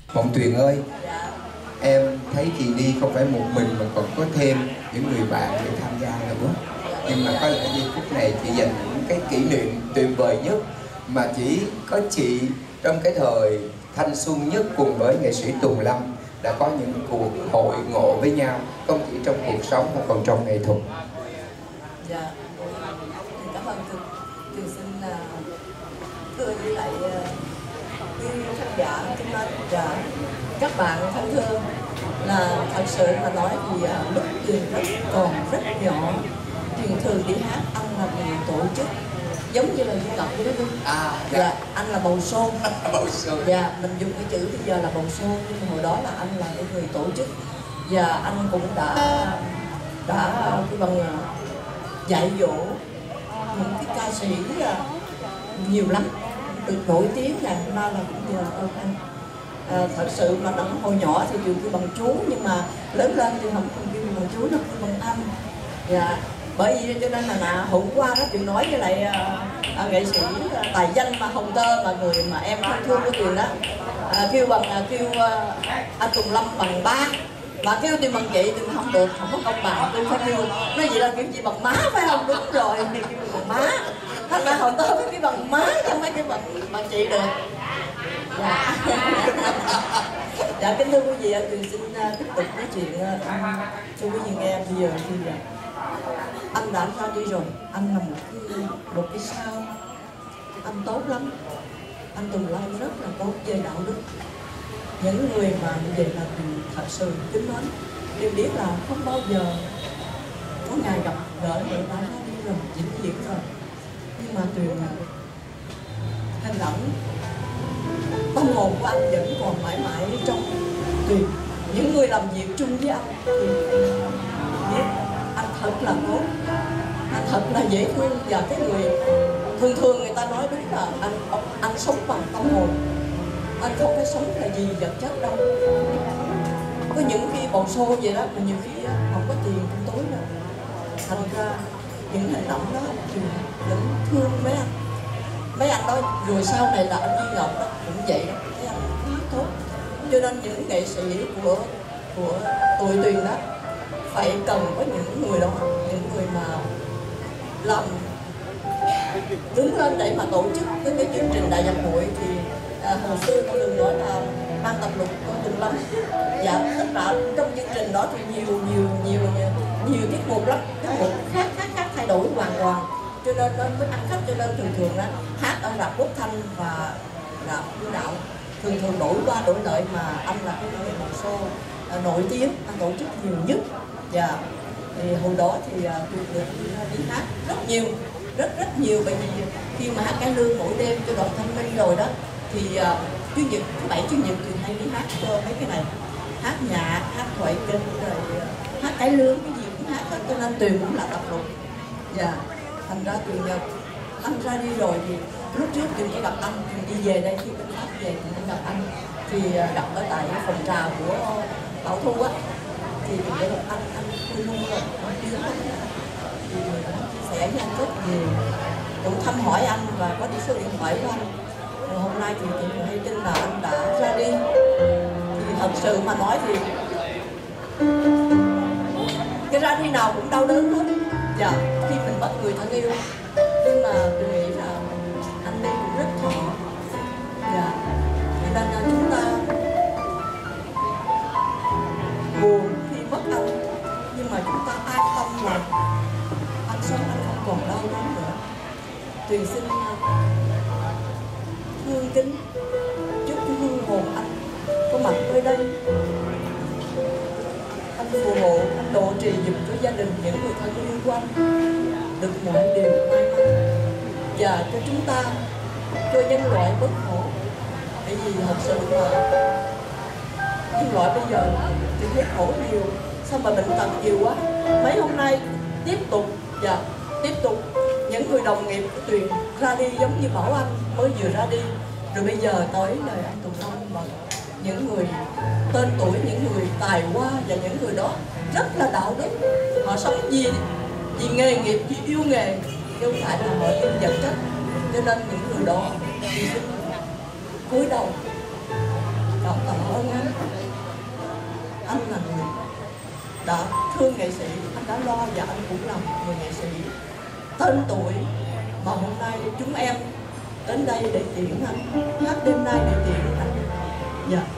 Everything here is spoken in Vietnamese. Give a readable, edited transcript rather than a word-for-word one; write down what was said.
Mộng Tuyền ơi, em thấy chị đi không phải một mình mà còn có thêm những người bạn để tham gia nữa. Nhưng mà có lẽ giây phút này chị dành những cái kỷ niệm tuyệt vời nhất mà chỉ có chị trong cái thời thanh xuân nhất cùng với nghệ sĩ Tùng Lâm đã có những cuộc hội ngộ với nhau, không chỉ trong cuộc sống mà còn trong nghệ thuật. Dạ, cảm ơn Tuyền xin thưa với lại quý khán giả chúng ta và các bạn thân thương, là thật sự mà nói thì lúc Tuyền còn rất nhỏ, Tuyền thường đi hát, anh là người tổ chức giống như là Duy Ngọc vậy đó Vinh. Dạ, anh là bầu sôn. Bầu sôn. Dạ, mình dùng cái chữ bây giờ là bầu sôn, nhưng mà hồi đó là anh là cái người tổ chức. Và anh cũng đã cái bằng dạy dỗ những cái ca sĩ nhiều lắm, được nổi tiếng ngày hôm nay là cũng nhờ ơn anh. Thật sự mà hồi nhỏ thì Tuyền kêu bằng chú, nhưng mà lớn lên thì không kêu bằng chú, nó kêu bằng anh. Dạ, bởi vì cho nên là hôm qua đó Tuyền nói với lại nghệ sĩ tài danh mà Hồng Tơ, mà người mà em thân thương của Tuyền đó, kêu anh Tùng Lâm bằng ba, mà kêu Tuyền bằng chị Tuyền không được, không có công bằng. Tuyền phải kêu nói vậy là kêu chị bằng má phải không? Đúng rồi, kêu bằng má. Thành ra Hồng Tơ phải kêu bằng má chứ không phải kêu bằng chị được. Dạ. Dạ, kính thưa quý vị, Tuyền xin tiếp tục nói chuyện cho quý vị nghe. Bây giờ thì anh đã ra đi rồi, anh là một cái sao, anh tốt lắm, anh Tùng Lâm rất là tốt về đạo đức. Những người mà như vậy là Tuyền thật sự kính mến. Tuyền biết là không bao giờ có ngày gặp gỡ người ta ra đi rồi, vĩnh viễn rồi, nhưng mà Tuyền hình ảnh tâm hồn của anh vẫn còn mãi mãi trong Tuyền. Những người làm việc chung với anh thì biết anh thật là tốt, anh thật là dễ thương. Và cái người thường người ta nói đúng là anh sống bằng tâm hồn, anh không phải sống là gì vật chất đâu. Có những khi bầu xô vậy đó, mà nhiều khi không có tiền trong túi nữa, thành ra những hành động đó thì vẫn thương mấy anh đó. Rồi sau này là anh Duy Ngọc đó cũng vậy đó, thấy anh khá tốt. Cho nên những nghệ sĩ của tụi Tuyền đó phải cần có những người đó, những người mà làm đứng lên để mà tổ chức cái chương trình đại nhạc hội. Thì hồi xưa tôi từng nói là ban tập lục của Tùng Lâm. Dạ, tất cả trong chương trình đó thì nhiều tiết mục lắm, tiết mục khác thay đổi hoàn toàn, cho nên nó mới ăn khách. Cho nên thường đó hát ở rạp Quốc Thanh và rạp Vũ Đạo thường đổi qua đổi lại, mà anh là cái người một show nổi tiếng, anh tổ chức nhiều nhất. Dạ, thì hồi đó thì được đi hát rất nhiều, bởi vì khi mà hát cải lương mỗi đêm cho đoàn thanh minh rồi đó, thì chủ nhật thứ bảy chủ nhật thì hay đi hát cho mấy cái này, hát nhạc, hát thoại kinh, rồi hát cải lương, cái gì cũng hát hết. Cho nên Tuyền cũng là tập lục. Dạ, thành ra Tuyền anh ra đi rồi thì lúc trước Tuyền chỉ gặp anh, Tuyền đi về đây khi bên Pháp về Tuyền gặp anh, thì gặp ở tại phòng trà của Bảo Thu á, thì Tuyền để gặp anh luôn rồi, anh đi lắm. Thì chia sẻ với anh rất nhiều, cũng thăm hỏi anh và có số điện thoại của anh. Rồi hôm nay thì Tuyền hay tin là anh đã ra đi. Thì thật sự mà nói thì cái ra đi nào cũng đau đớn hết. Dạ, khi mình mất người thân yêu, nhưng mà Tuyền nghĩ là anh đi cũng rất thọ. Dạ, cho nên là chúng ta buồn khi mất anh, nhưng mà chúng ta an tâm là anh sống, anh không còn đau đớn nữa. Tuyền xin thương kính chúc cái hương hồn anh có mặt nơi đây, anh phù hộ, anh độ trì giùm cho gia đình, những người thân yêu của anh được mọi điều may mắn, và cho chúng ta, cho nhân loại bất khổ. Bởi vì thật sự mà nhân loại bây giờ thì thấy khổ nhiều, sao mà bệnh tật nhiều quá. Mấy hôm nay tiếp tục những người đồng nghiệp của Tuyền ra đi, giống như Bảo Anh mới vừa ra đi, rồi bây giờ tới đời anh Tùng Lâm. Mà những người tên tuổi, những người tài hoa và những người đó rất là đạo đức, họ sống vì nghề nghiệp, vì yêu nghề, chứ không phải là họ yêu vật chất. Cho nên những người đó thì xin cúi đầu cảm ơn anh. Anh là người đã thương nghệ sĩ, anh đã lo và anh cũng là một người nghệ sĩ tên tuổi mà hôm nay chúng em đến đây để tiễn anh, hát đêm nay để tiễn anh. Dạ.